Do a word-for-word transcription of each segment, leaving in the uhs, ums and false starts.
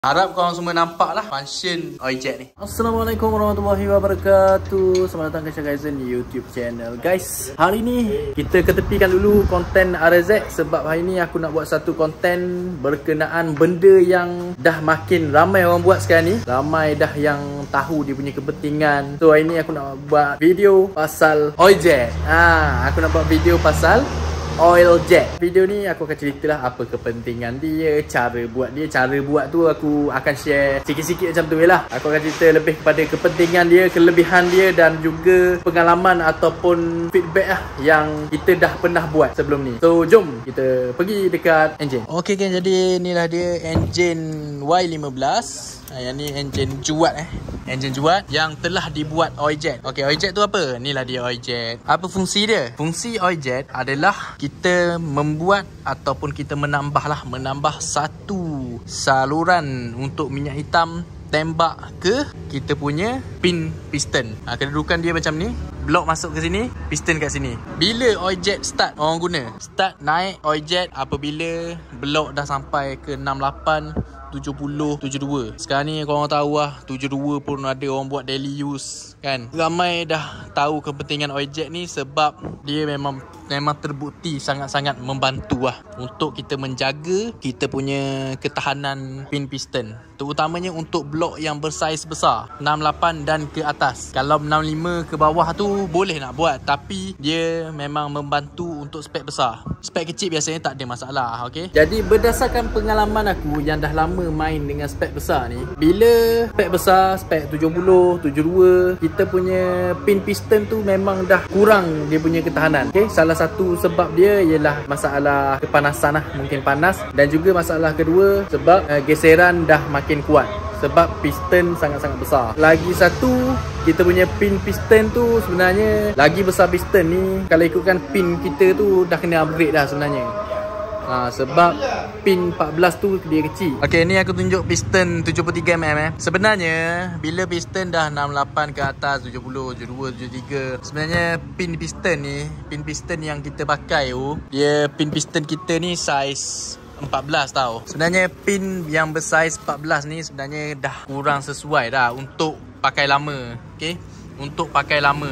Harap korang semua nampak lah function oil jet ni. Assalamualaikum warahmatullahi wabarakatuh. Selamat datang ke Syakaizen YouTube channel. Guys, hari ni kita ketepikan dulu konten R Z sebab hari ni aku nak buat satu konten berkenaan benda yang dah makin ramai orang buat sekarang ni. Ramai dah yang tahu dia punya kepentingan. So hari ni aku nak buat video pasal oil jet. Ah, aku nak buat video pasal oil jet. Video ni aku akan ceritalah apa kepentingan dia, cara buat dia. Cara buat tu aku akan share sikit-sikit macam tu je lah. Aku akan cerita lebih kepada kepentingan dia, kelebihan dia dan juga pengalaman ataupun feedback lah yang kita dah pernah buat sebelum ni. So jom kita pergi dekat enjin. Okay kan, jadi inilah dia enjin Y lima belas. Yang ni enjin juat eh. Enjin juat yang telah dibuat oil jet. Okay, oil jet tu apa? Inilah dia oil jet. Apa fungsi dia? Fungsi oil jet adalah kita membuat ataupun kita menambah lah, menambah satu saluran untuk minyak hitam tembak ke kita punya pin piston. Ha, kedudukan dia macam ni. Blok masuk ke sini, piston kat sini. Bila oil jet start orang guna? Start naik oil jet apabila blok dah sampai ke enam lapan, tujuh puluh, tujuh puluh dua. Sekarang ni korang tahu lah, tujuh puluh dua pun ada orang buat daily use kan. Ramai dah tahu kepentingan oil jet ni sebab dia memang memang terbukti sangat-sangat membantu lah untuk kita menjaga kita punya ketahanan pin piston, terutamanya untuk blok yang bersaiz besar enam lapan dan ke atas. Kalau enam lima ke bawah tu boleh nak buat, tapi dia memang membantu untuk spek besar. Spek kecil biasanya tak ada masalah. Okay, jadi berdasarkan pengalaman aku yang dah lama main dengan spek besar ni, bila spek besar, spek tujuh puluh, tujuh puluh dua, kita punya pin piston tu memang dah kurang dia punya ketahanan. Okay, salah satu sebab dia ialah masalah kepanasan lah, mungkin panas. Dan juga masalah kedua sebab uh, geseran dah makin kuat sebab piston sangat-sangat besar. Lagi satu, kita punya pin piston tu sebenarnya lagi besar piston ni, kalau ikutkan pin kita tu dah kena upgrade dah sebenarnya. Ha, sebab pin empat belas tu dia kecil. Okay, ni aku tunjuk piston tujuh puluh tiga milimeter eh. Sebenarnya bila piston dah enam lapan ke atas, tujuh puluh, tujuh puluh dua, tujuh puluh tiga, sebenarnya pin piston ni, pin piston yang kita pakai tu, dia pin piston kita ni saiz empat belas tau. Sebenarnya pin yang bersaiz empat belas ni sebenarnya dah kurang sesuai dah untuk pakai lama. Okay, untuk pakai lama.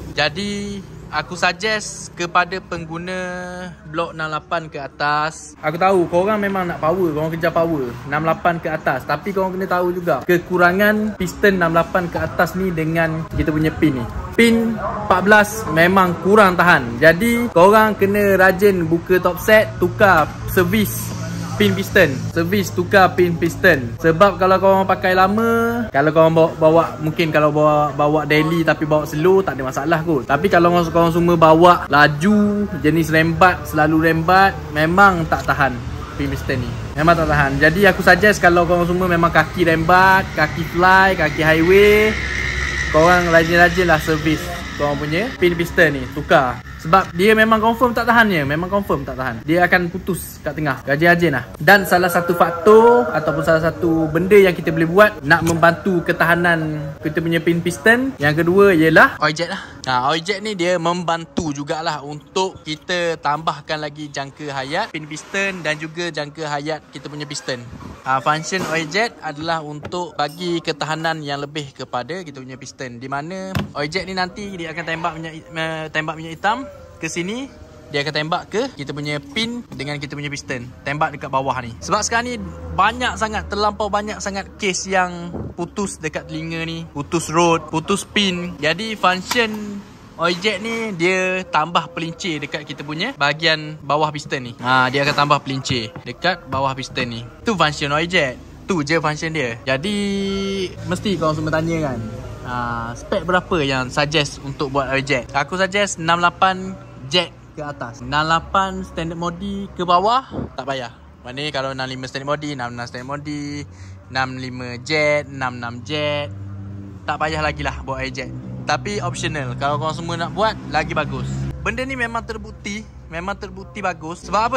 Jadi aku suggest kepada pengguna blok enam lapan ke atas. Aku tahu korang memang nak power, korang kejar power enam lapan ke atas, tapi korang kena tahu juga kekurangan piston enam lapan ke atas ni dengan kita punya pin ni. Pin empat belas memang kurang tahan. Jadi korang kena rajin buka top set, tukar servis pin piston, servis tukar pin piston. Sebab kalau korang pakai lama, kalau korang bawa, bawa mungkin kalau bawa bawa daily tapi bawa slow tak ada masalah kot. Tapi kalau korang, korang semua bawa laju, jenis rembat, selalu rembat, memang tak tahan pin piston ni. Memang tak tahan. Jadi aku suggest kalau korang semua memang kaki rembat, kaki fly, kaki highway, korang rajin-rajin lah servis korang punya pin piston ni, tukar. Sebab dia memang confirm tak tahan je. Memang confirm tak tahan. Dia akan putus kat tengah. Rajin-rajin lah. Dan salah satu faktor ataupun salah satu benda yang kita boleh buat nak membantu ketahanan kita punya pin piston, yang kedua ialah oil jet lah. Nah, oil jet ni dia membantu jugalah untuk kita tambahkan lagi jangka hayat pin piston dan juga jangka hayat kita punya piston. Ha, function oil jet adalah untuk bagi ketahanan yang lebih kepada kita punya piston, di mana oil jet ni nanti dia akan tembak minyak, tembak minyak hitam ke sini, dia akan tembak ke kita punya pin dengan kita punya piston, tembak dekat bawah ni. Sebab sekarang ni banyak sangat, terlampau banyak sangat kes yang putus dekat telinga ni, putus rod, putus pin. Jadi function oil jet ni dia tambah pelincir dekat kita punya bahagian bawah piston ni. Ha, dia akan tambah pelincir dekat bawah piston ni. Tu function oil jet. Tu je function dia. Jadi mesti korang semua tanya kan, uh, spek berapa yang suggest untuk buat oil jet? Aku suggest enam lapan jet ke atas. enam lapan standard modi ke bawah tak payah. Maknanya kalau enam lima standard modi, enam enam standard modi, enam lima jet, enam enam jet, tak payah lagi lah buat oil jet. Tapi optional, kalau korang semua nak buat lagi bagus. Benda ni memang terbukti, memang terbukti bagus. Sebab apa?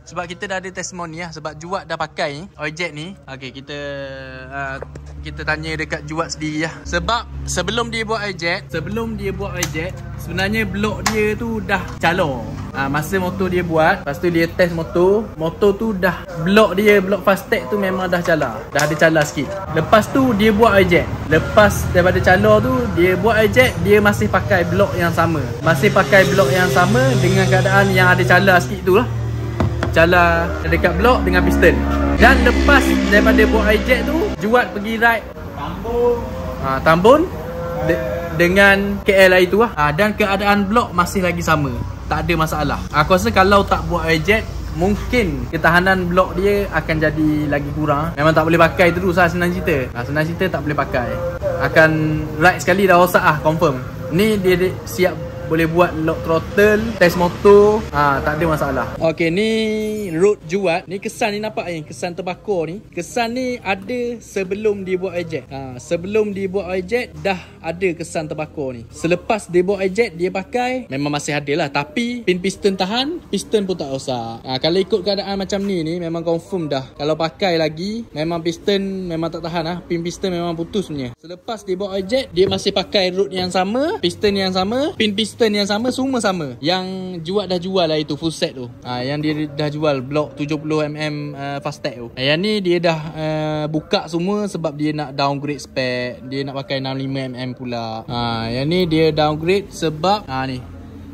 Sebab kita dah ada testimoni lah. Sebab Juat dah pakai Oi-Jet ni. Okay, kita uh, kita tanya dekat Juat sendiri lah. Sebab sebelum dia buat Oi-Jet, sebelum dia buat Oi-Jet, sebenarnya blok dia tu dah calor. Ha, masa motor dia buat, lepas tu dia test motor, motor tu dah, blok dia, blok Fastech tu memang dah calar. Dah ada calar sikit. Lepas tu dia buat Oi-Jet. Lepas daripada calor tu, dia buat Oi-Jet, dia masih pakai blok yang sama. Masih pakai blok yang sama dengan keadaan yang ada calar sikit tu lah. Calar dekat blok dengan piston. Dan lepas daripada buat Oi-Jet tu, Juat pergi ride Tambun. Ha, Tambun de dengan K L itu lah. Ha, dan keadaan blok masih lagi sama. Tak ada masalah. Aku rasa kalau tak buat Oi-Jet, mungkin ketahanan blok dia akan jadi lagi kurang. Memang tak boleh pakai terus lah, senang cerita. Ha, senang cerita tak boleh pakai. Akan ride sekali dah rosak lah, confirm. Ni dia, dia siap boleh buat lock throttle, test motor, ah tak ada masalah. Okey, ni road Juat. Ni kesan ni nampak ni, kesan terbakar ni. Kesan ni ada sebelum dia buat Oi-Jet. Ha, sebelum dia buat Oi-Jet dah ada kesan terbakar ni. Selepas dia buat Oi-Jet dia pakai, memang masih ada lah. Tapi pin piston tahan, piston pun tak rosak. Ha, kalau ikut keadaan macam ni ni memang confirm dah. Kalau pakai lagi, memang piston memang tak tahan lah. Pin piston memang putus punya. Selepas dia buat Oi-Jet, dia masih pakai road yang sama, piston yang sama, pin piston yang sama, semua sama. Yang Juat dah jual lah itu full set tu. Ha, yang dia dah jual blok tujuh puluh milimeter uh, Fastech tu. Yang ni dia dah uh, buka semua sebab dia nak downgrade spec. Dia nak pakai enam puluh lima milimeter pula. Ha, yang ni dia downgrade sebab ha ni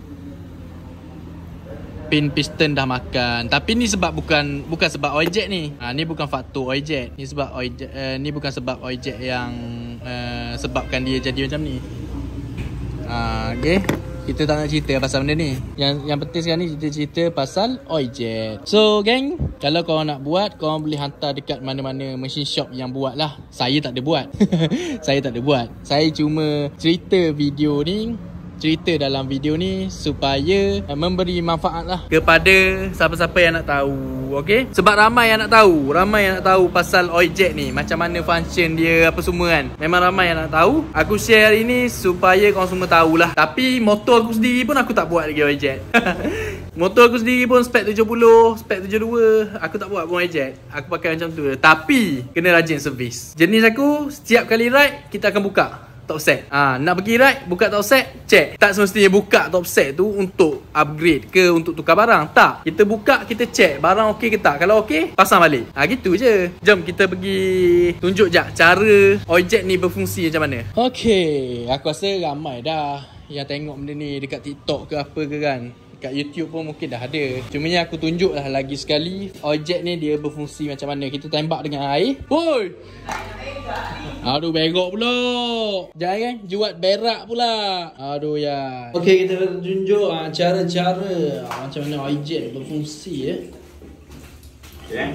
pin piston dah makan. Tapi ni sebab bukan bukan sebab Oi-Jet ni. Ha, ni bukan faktor Oi-Jet. Ni sebab Oi-Jet, uh, ni bukan sebab Oi-Jet yang uh, sebabkan dia jadi macam ni. Ha, okey. Kita tak nak cerita pasal benda ni. Yang yang penting sekarang ni kita cerita pasal Oi-Jet. So geng, kalau korang nak buat, korang boleh hantar dekat mana-mana machine shop yang buat lah. Saya tak ada buat. Saya tak ada buat. Saya cuma cerita video ni, cerita dalam video ni supaya uh, memberi manfaat lah kepada siapa-siapa yang nak tahu. Okay? Sebab ramai yang nak tahu. Ramai yang nak tahu pasal Oi-Jet ni, macam mana function dia, apa semua kan. Memang ramai yang nak tahu. Aku share hari ni supaya korang semua tahulah. Tapi motor aku sendiri pun aku tak buat lagi Oi-Jet. Motor aku sendiri pun spek tujuh puluh, spek tujuh puluh dua. Aku tak buat pun Oi-Jet. Aku pakai macam tu. Tapi kena rajin servis. Jenis aku, setiap kali ride kita akan buka top set. Ah, nak pergi ride, buka top set, check. Tak semestinya buka top set tu untuk upgrade ke untuk tukar barang. Tak. Kita buka, kita check barang okey ke tak. Kalau okey, pasang balik. Ah, gitu je. Jom kita pergi tunjuk jap cara Oi-Jet ni berfungsi macam mana. Okey, aku rasa ramai dah yang tengok benda ni dekat TikTok ke apa ke kan. Kat YouTube pun mungkin dah ada. Cumanya aku tunjuk lah lagi sekali Oi-Jet ni dia berfungsi macam mana. Kita tembak dengan air. Woi! Aduh, berok pula. Jangan Juat berak pula. Aduh ya. Okey, kita tunjuk ha, cara-cara ha, macam mana Oi-Jet berfungsi ya. Okay.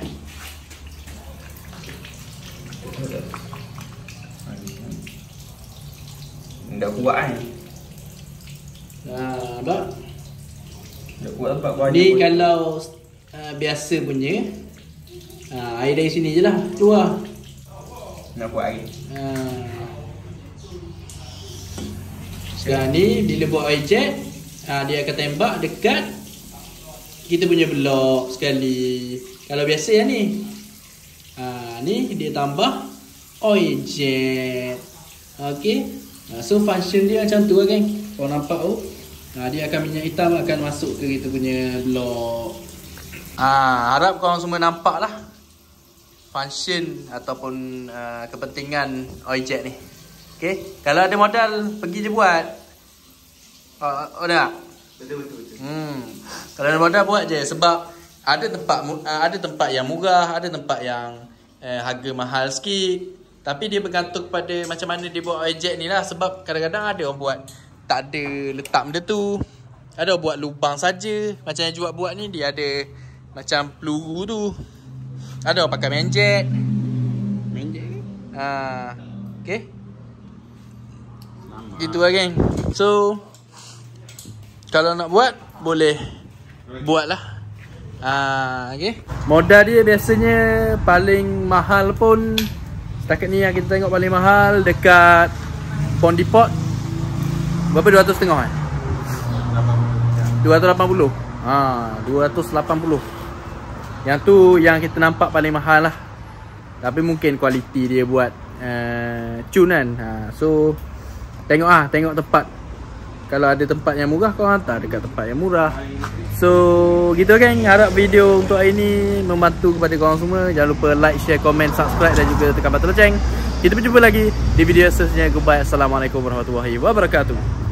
Dah kuat kan? Nah, tak? Dah kuat tempat kau. Ni kalau uh, biasa punya uh, air dari sini je lah keluar. Nak buat air. Uh, sekarang ni bila buat Oi-Jet, uh, dia akan tembak dekat kita punya blok sekali. Kalau biasa yang ni, uh, ni dia tambah Oi-Jet. Okay. Uh, so function dia macam tu lah geng. Kau nampak tu, uh, dia akan minyak hitam akan masuk ke kita punya blok. Ah, harap korang semua nampak lah function ataupun uh, kepentingan Oi-Jet ni. Okay. Kalau ada modal, pergi je buat. Oh, oh dah? Betul, betul, betul. Hmm. Kalau ada modal, buat je. Sebab ada tempat uh, ada tempat yang murah, ada tempat yang uh, harga mahal sikit. Tapi dia bergantung kepada macam mana dia buat Oi-Jet ni lah. Sebab kadang-kadang ada orang buat tak ada letak benda tu. Ada orang buat lubang saja. Macam yang Juat buat ni, dia ada macam peluru tu. Ada orang pakai main jet. Main jet ke? Haa. Okay. Gitu lah geng. So, kalau nak buat, boleh buat lah. Haa. Okay. Modal dia biasanya paling mahal pun, setakat ni yang kita tengok paling mahal dekat Pond Depot. Berapa? dua ratus setengah eh? dua ratus lapan puluh. Ha, dua ratus lapan puluh. Yang tu yang kita nampak paling mahal lah. Tapi mungkin kualiti dia buat uh, cun kan. ha, So tengok ah, tengok tempat. Kalau ada tempat yang murah, kau hantar dekat tempat yang murah. So gitu kan. Harap video untuk hari ni membantu kepada korang semua. Jangan lupa like, share, komen, subscribe dan juga tekan butang loceng. Kita berjumpa lagi di video seterusnya. Goodbye. Assalamualaikum warahmatullahi wabarakatuh.